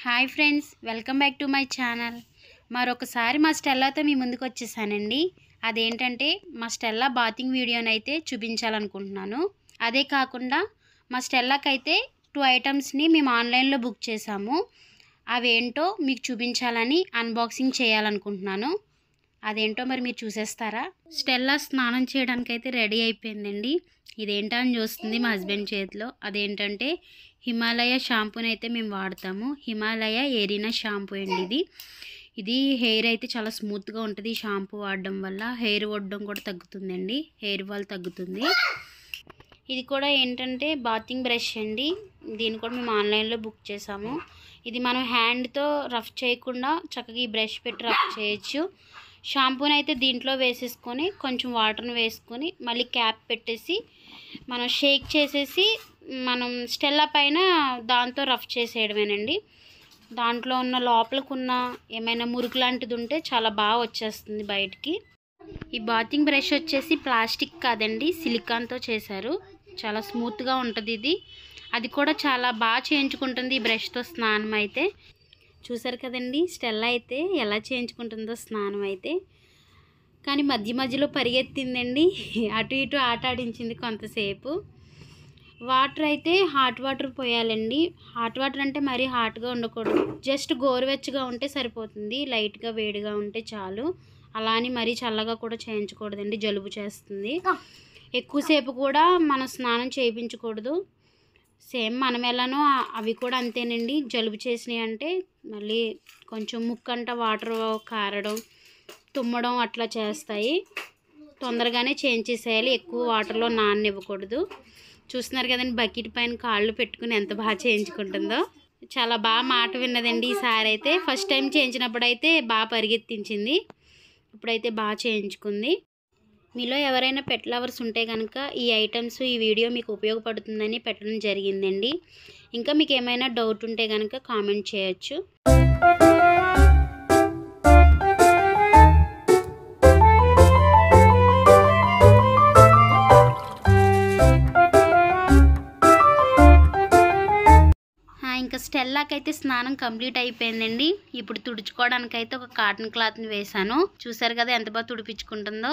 Hi friends, welcome back to my channel. మరొకసారి మా స్టెల్లాతో మీ ముందుకు వచ్చేసానండి. అదేంటంటే మా స్టెల్లా బాతింగ్ వీడియోనైతే చూపించాలనుకుంటున్నాను. అదే కాకుండా మా స్టెల్లాకైతే 2 ఐటమ్స్ని మేము ఆన్లైన్లో బుక్ చేసాము. అవేంటో మీకు చూపించాలని అన్బాక్సింగ్ చేయాలనుకుంటున్నాను. అదేంటో మరి మీరు చూసేస్తారా? స్టెల్లా స్నానం చేయడానికైతే రెడీ అయిపోయిందండి. ఇదేంటా అని చూస్తుంది మా హస్బెండ్ చేతిలో. అదేంటంటే హిమాలయ షాంపూని అయితే మేము వాడతాము. హిమాలయ ఏరినా షాంపూ అండి ఇది హెయిర్ అయితే చాలా స్మూత్గా ఉంటుంది. ఈ షాంపూ వాడడం వల్ల హెయిర్ ఒడ్డం కూడా తగ్గుతుందండి, హెయిర్ వాల్ తగ్గుతుంది. ఇది కూడా ఏంటంటే బాతింగ్ బ్రష్ అండి. దీన్ని కూడా మేము ఆన్లైన్లో బుక్ చేసాము. ఇది మనం హ్యాండ్తో రఫ్ చేయకుండా చక్కగా ఈ బ్రష్ పెట్టి రఫ్ చేయొచ్చు. షాంపూని అయితే దీంట్లో వేసేసుకొని కొంచెం వాటర్ని వేసుకొని మళ్ళీ క్యాప్ పెట్టేసి మనం షేక్ చేసేసి మనం స్టెల్లా పైన దాంతో రఫ్ చేసేయడమేనండి. దాంట్లో ఉన్న లోపలకున్న ఏమైనా మురికి లాంటిది ఉంటే చాలా బాగా వచ్చేస్తుంది బయటికి. ఈ బాతింగ్ బ్రష్ వచ్చేసి ప్లాస్టిక్ కాదండి, సిలికాన్తో చేశారు. చాలా స్మూత్గా ఉంటుంది ఇది. అది కూడా చాలా బాగా చేయించుకుంటుంది ఈ బ్రష్తో స్నానం అయితే. చూసారు కదండి స్టెల్లా అయితే ఎలా చేయించుకుంటుందో స్నానం అయితే. కానీ మధ్య మధ్యలో పరిగెత్తిందండి, అటు ఇటు ఆట ఆడించింది కొంతసేపు. వాటర్ అయితే హాట్ వాటర్ పోయాలండి. హాట్ వాటర్ అంటే మరీ హాట్గా ఉండకూడదు, జస్ట్ గోరువెచ్చగా ఉంటే సరిపోతుంది. లైట్గా వేడిగా ఉంటే చాలు. అలా అని మరీ చల్లగా కూడా చేయించకూడదండి, జలుబు చేస్తుంది. ఎక్కువసేపు కూడా మనం స్నానం చేయించకూడదు. సేమ్ మనం ఎలానో అవి కూడా అంతేనండి. జలుబు చేసినాయి అంటే మళ్ళీ కొంచెం ముక్కంట వాటర్ కారడం, తుమ్మడం అట్లా చేస్తాయి. తొందరగానే చేంజ్ చేసేయాలి, ఎక్కువ వాటర్లో నాననివ్వకూడదు. చూస్తున్నారు కదండి బకెట్ పైన కాళ్ళు పెట్టుకుని ఎంత బాగా చేయించుకుంటుందో. చాలా బాగా మాట విన్నదండి ఈసారి అయితే. ఫస్ట్ టైం చేయించినప్పుడు అయితే బాగా పరిగెత్తించింది, ఇప్పుడైతే బాగా చేయించుకుంది. మీలో ఎవరైనా పెట్ లవర్స్ ఉంటే కనుక ఈ ఐటమ్స్, ఈ వీడియో మీకు ఉపయోగపడుతుందని పెట్టడం జరిగిందండి. ఇంకా మీకు ఏమైనా డౌట్ ఉంటే కనుక కామెంట్ చేయొచ్చు. ఇంకా స్టెల్లాకైతే స్నానం కంప్లీట్ అయిపోయిందండి. ఇప్పుడు తుడుచుకోవడానికైతే ఒక కాటన్ క్లాత్ని వేసాను. చూసారు కదా ఎంత బాగా తుడిపించుకుంటుందో.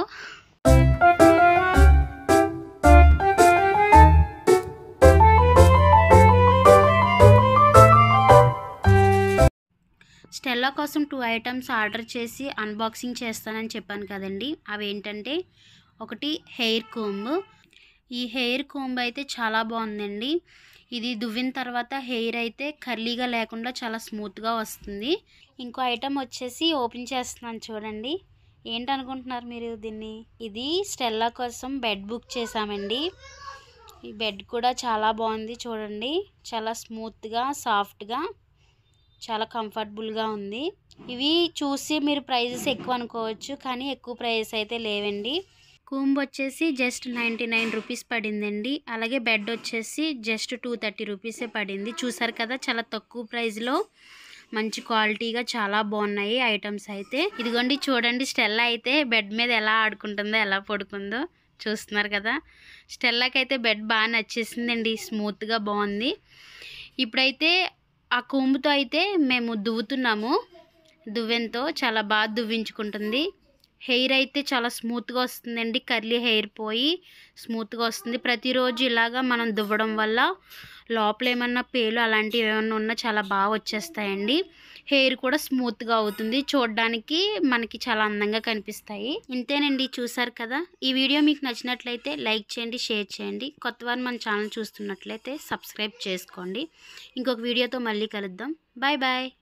స్టెల్లా కోసం 2 ఐటమ్స్ ఆర్డర్ చేసి అన్బాక్సింగ్ చేస్తానని చెప్పాను కదండి. అవి ఏంటంటే ఒకటి హెయిర్ కోంబ్. ఈ హెయిర్ కోంబ్ అయితే చాలా బాగుందండి. ఇది దువ్విన తర్వాత హెయిర్ అయితే కర్లీగా లేకుండా చాలా స్మూత్గా వస్తుంది. ఇంకో ఐటమ్ వచ్చేసి ఓపెన్ చేస్తున్నాను చూడండి. ఏంటనుకుంటున్నారు మీరు దీన్ని? ఇది స్టెల్లా కోసం బెడ్ బుక్ చేసామండి. ఈ బెడ్ కూడా చాలా బాగుంది చూడండి. చాలా స్మూత్గా, సాఫ్ట్గా, చాలా కంఫర్టబుల్గా ఉంది. ఇవి చూసి మీరు ప్రైజెస్ ఎక్కువ అనుకోవచ్చు, కానీ ఎక్కువ ప్రైజెస్ అయితే లేవండి. కూంబ్ వచ్చేసి జస్ట్ 99 రూపీస్ పడిందండి. అలాగే బెడ్ వచ్చేసి జస్ట్ 230 రూపీసే పడింది. చూసారు కదా చాలా తక్కువ ప్రైస్లో మంచి క్వాలిటీగా చాలా బాగున్నాయి ఐటమ్స్ అయితే. ఇదిగోండి చూడండి స్టెల్లా అయితే బెడ్ మీద ఎలా ఆడుకుంటుందో, ఎలా పడుకుందో చూస్తున్నారు కదా. స్టెల్లాకి అయితే బెడ్ బాగా నచ్చేసిందండి, స్మూత్గా బాగుంది. ఇప్పుడైతే ఆ కూంబుతో అయితే మేము దువ్వుతున్నాము. దువ్వెంతో చాలా బాగా దువ్వించుకుంటుంది. హెయిర్ అయితే చాలా స్మూత్గా వస్తుందండి, కర్లీ హెయిర్ పోయి స్మూత్గా వస్తుంది. ప్రతిరోజు ఇలాగా మనం దువ్వడం వల్ల లోపల ఏమన్నా పేలు అలాంటివి ఏమన్నా ఉన్నా చాలా బాగా వచ్చేస్తాయండి. హెయిర్ కూడా స్మూత్గా అవుతుంది, చూడడానికి మనకి చాలా అందంగా కనిపిస్తాయి. ఇంతేనండి, చూసారు కదా. ఈ వీడియో మీకు నచ్చినట్లయితే లైక్ చేయండి, షేర్ చేయండి. కొత్తవారు మన ఛానల్ చూస్తున్నట్లయితే సబ్స్క్రైబ్ చేసుకోండి. ఇంకొక వీడియోతో మళ్ళీ కలుద్దాం. Bye bye.